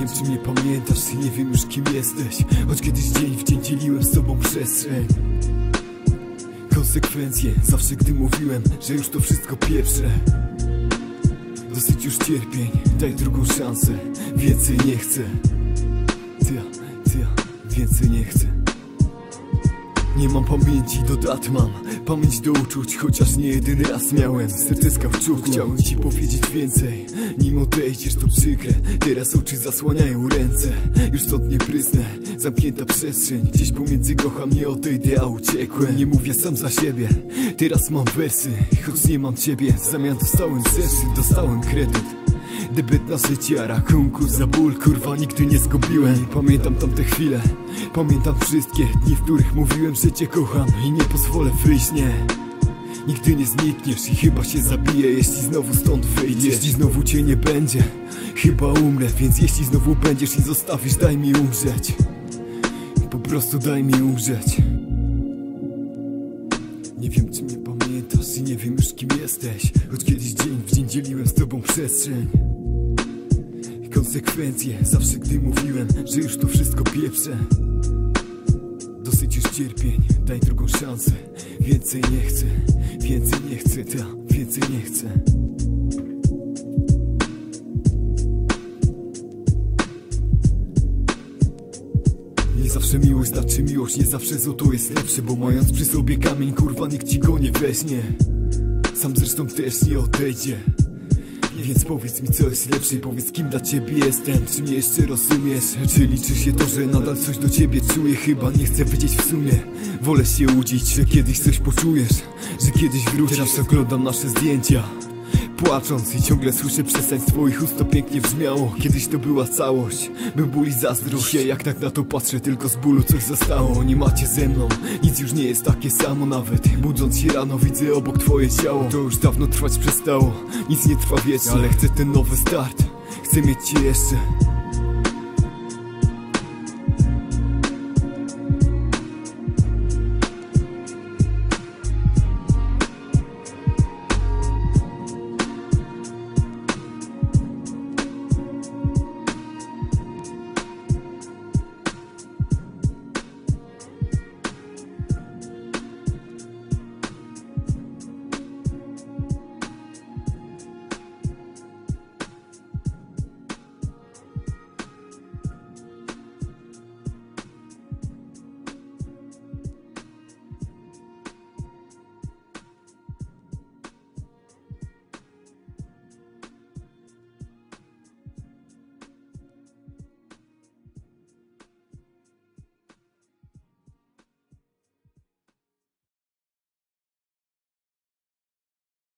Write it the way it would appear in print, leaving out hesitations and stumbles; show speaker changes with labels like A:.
A: wiem, czy mnie pamiętasz, nie wiem już, kim jesteś. Choć kiedyś dzień w dzień dzieliłem z tobą przestrzeń. Konsekwencje, zawsze gdy mówiłem, że już to wszystko pieprzę. Dosyć już cierpień, daj drugą szansę. Więcej nie chcę. Więcej nie chcę. Nie mam pamięci do dat, mam pamięć do uczuć, chociaż nie jedyny raz miałem serce z kauczuku. Chciałem ci powiedzieć więcej, nim odejdziesz, to przykre. Teraz oczy zasłaniają ręce, już stąd nie prysnę. Zamknięta przestrzeń, gdzieś pomiędzy kocham, nie odejdę, a uciekłem. Nie mówię sam za siebie, teraz mam wersy, choć nie mam ciebie. W zamian dostałem serce, dostałem kredyt. Debet na życie, a rachunku za ból, kurwa, nigdy nie zgubiłem. Pamiętam tamte chwile, pamiętam wszystkie dni, w których mówiłem, że cię kocham i nie pozwolę wyjść, nie. Nigdy nie znikniesz i chyba się zabiję, jeśli znowu stąd wyjdziesz. Jeśli znowu cię nie będzie, chyba umrę. Więc jeśli znowu będziesz i zostawisz, daj mi umrzeć. Po prostu daj mi umrzeć. Nie wiem, czy mnie pamiętasz i nie wiem już, kim jesteś. Choć kiedyś dzień w dzień dzieliłem z tobą przestrzeń. Konsekwencje, zawsze gdy mówiłem, że już to wszystko pieprzę. Dosyć już cierpień, daj drugą szansę. Więcej nie chcę, więcej nie chcę, więcej nie chcę. Nie zawsze miłość znaczy miłość, nie zawsze złoto jest lepsze. Bo mając przy sobie kamień, kurwa, nikt ci go nie weźmie. Sam zresztą też nie odejdzie. Więc powiedz mi, co jest lepsze, powiedz, kim dla ciebie jestem. Czy mnie jeszcze rozumiesz? Czy liczy się to, że nadal coś do ciebie czuję? Chyba nie chcę wiedzieć w sumie. Wolę się łudzić, że kiedyś coś poczujesz, że kiedyś wrócisz. Teraz oglądam nasze zdjęcia, płacząc i ciągle słyszę przestań z twoich ust, to pięknie brzmiało. Kiedyś to była całość, był ból i zazdrość. Ja jak tak na to patrzę, tylko z bólu coś zostało. Nie macie ze mną, nic już nie jest takie samo. Nawet budząc się rano, widzę obok twoje ciało. To już dawno trwać przestało, nic nie trwa wiecznie, ale chcę ten nowy start, chcę mieć cię jeszcze.